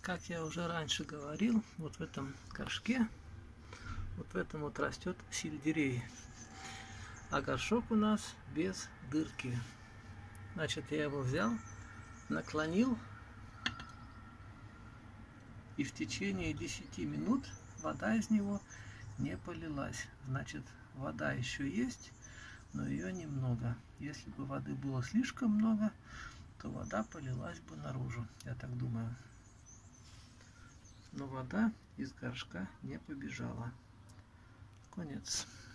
Как я уже раньше говорил, вот в этом горшке, вот в этом вот растет сельдерей. А горшок у нас без дырки. Значит, я его взял, наклонил, и в течение 10 минут вода из него не полилась. Значит, вода еще есть, но ее немного. Если бы воды было слишком много, то вода полилась бы наружу, я так думаю. Но вода из горшка не побежала. Конец.